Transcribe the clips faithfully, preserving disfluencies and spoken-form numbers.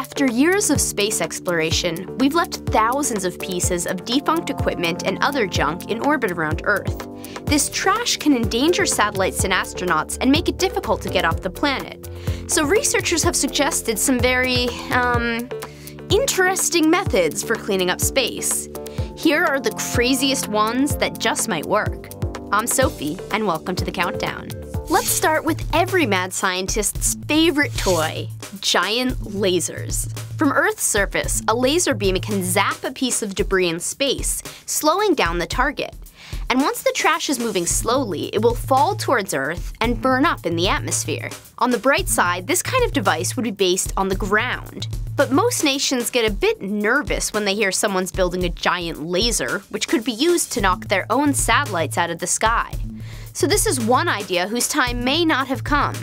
After years of space exploration, we've left thousands of pieces of defunct equipment and other junk in orbit around Earth. This trash can endanger satellites and astronauts and make it difficult to get off the planet. So researchers have suggested some very, um, interesting methods for cleaning up space. Here are the craziest ones that just might work. I'm Sophie, and welcome to the Countdown. Let's start with every mad scientist's favorite toy, giant lasers. From Earth's surface, a laser beam can zap a piece of debris in space, slowing down the target. And once the trash is moving slowly, it will fall towards Earth and burn up in the atmosphere. On the bright side, this kind of device would be based on the ground. But most nations get a bit nervous when they hear someone's building a giant laser, which could be used to knock their own satellites out of the sky. So this is one idea whose time may not have come.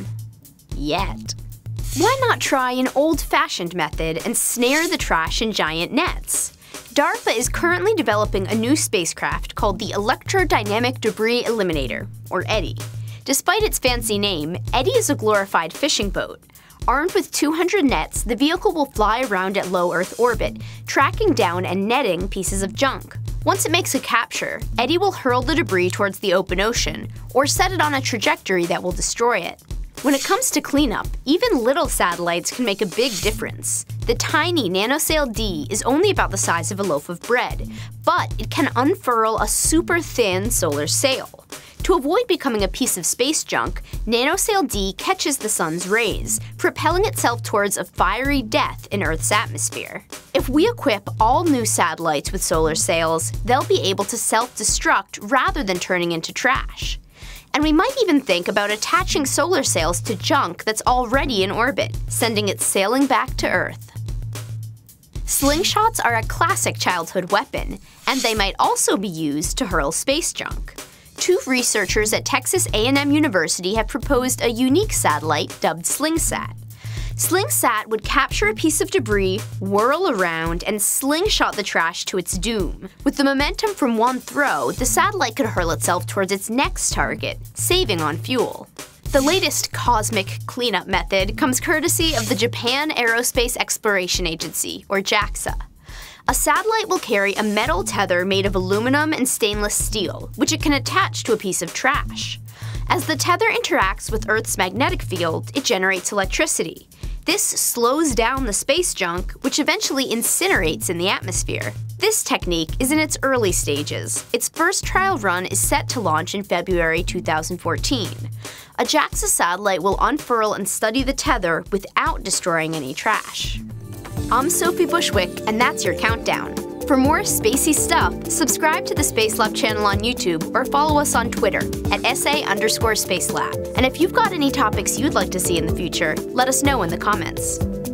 Yet. Why not try an old-fashioned method and snare the trash in giant nets? DARPA is currently developing a new spacecraft called the Electro Dynamic Debris Eliminator, or EDDI. Despite its fancy name, EDDI is a glorified fishing boat. Armed with two hundred nets, the vehicle will fly around at low Earth orbit, tracking down and netting pieces of junk. Once it makes a capture, EDDI will hurl the debris towards the open ocean, or set it on a trajectory that will destroy it. When it comes to cleanup, even little satellites can make a big difference. The tiny nanosail D is only about the size of a loaf of bread, but it can unfurl a super thin solar sail. To avoid becoming a piece of space junk, nanosail D catches the sun's rays, propelling itself towards a fiery death in Earth's atmosphere. If we equip all new satellites with solar sails, they'll be able to self-destruct rather than turning into trash. And we might even think about attaching solar sails to junk that's already in orbit, sending it sailing back to Earth. Slingshots are a classic childhood weapon, and they might also be used to hurl space junk. Two researchers at Texas A and M University have proposed a unique satellite dubbed SlingSat. SlingSat would capture a piece of debris, whirl around, and slingshot the trash to its doom. With the momentum from one throw, the satellite could hurl itself towards its next target, saving on fuel. The latest cosmic cleanup method comes courtesy of the Japan Aerospace Exploration Agency, or JAXA. A satellite will carry a metal tether made of aluminum and stainless steel, which it can attach to a piece of trash. As the tether interacts with Earth's magnetic field, it generates electricity. This slows down the space junk, which eventually incinerates in the atmosphere. This technique is in its early stages. Its first trial run is set to launch in February two thousand fourteen. A JAXA satellite will unfurl and study the tether without destroying any trash. I'm Sophie Bushwick, and that's your Countdown. For more spacey stuff, subscribe to the Spacelab channel on YouTube or follow us on Twitter at SA underscore Spacelab. And if you've got any topics you'd like to see in the future, let us know in the comments.